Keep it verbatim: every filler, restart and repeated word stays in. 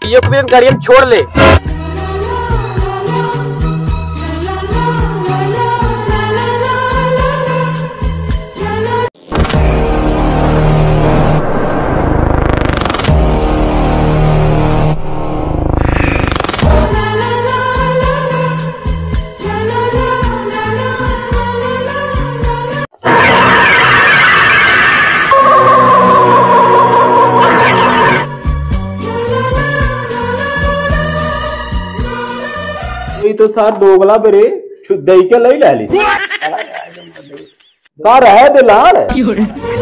ये गाड़ियन छोड़ ले। तो सार दोगला बेरे दई के लई ली का रहे दिलाड़